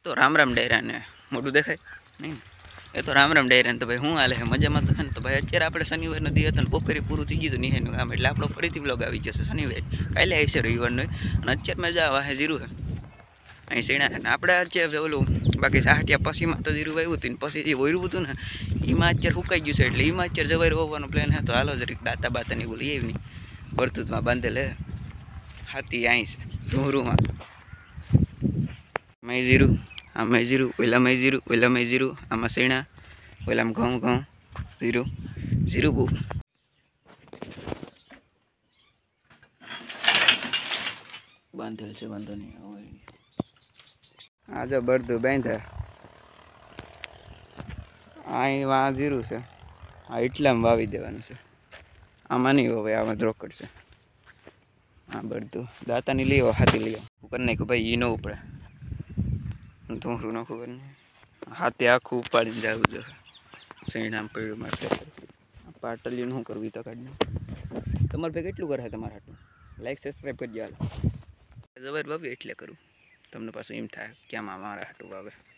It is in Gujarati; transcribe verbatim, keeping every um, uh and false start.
તો રામ રામ ડાયરા ને મોઢું દેખાય નહીં એ તો રામ રામ ડાયરા ને તો ભાઈ હું હાલે છે મજામાં તો છે ને તો ભાઈ અત્યારે આપણે શનિવારનો દી હતો ને બપોરે પૂરું થઈ ગયું નિહાયનું કામ એટલે આપણો ફરીથી બ્લોગ આવી જશે શનિવારે કાલે આવશે રવિવારનો અને અત્યારે મજા આવે છે જીરું છે અહીં શેણા છે ને આપણે અત્યારે ઓલું બાકી સાહટિયા પછીમાં તો જીરું વાવ્યું હતું ને પછી જે વોર્યું હતું ને એમાં અત્યારે સુકાઈ ગયું છે એટલે એમાં અત્યારે જવાય હોવાનો પ્લાન છે તો હાલો જરીક દાતા બાતાની બોલી એવી નહીં ભરતૂતમાં બાંધેલ હે હાથી અહીં છે ઢોરુંમાં મેં જીરું આ મેં જીરું ઓલા મેં જીરું ઓલા મેં જીરું આમાં શેણા ઓલામાં ઘઉં ઘઉં જીરું જીરું બહુ બાંધેલ છે વાંધો નહીં આ જો બળદું બાંધે અહીં આ જીરું છે આ એટલામાં વાવી દેવાનું છે આમાં નહીં હવે આમાં રોકડ છે આ બળદું દાતાની લઈ આવો હાથી લઈ આવો કરી નાખ્યું ભાઈ એ ન ઉપડે ધોરું નાખું કરીને હાથે આખું ઉપાડીને જવું જોઈએ શેણામ પડ્યું માટે પાટલીનું શું કરવું તો કાઢને તમારે ભાઈ કેટલું કરે તમારા હાટું લાઈક સબસ્ક્રાઈબ કરજો હાલ જવાર વાવે એટલે કરું તમને પાછું એમ થાય ક્યાં મારા હાટું વાવે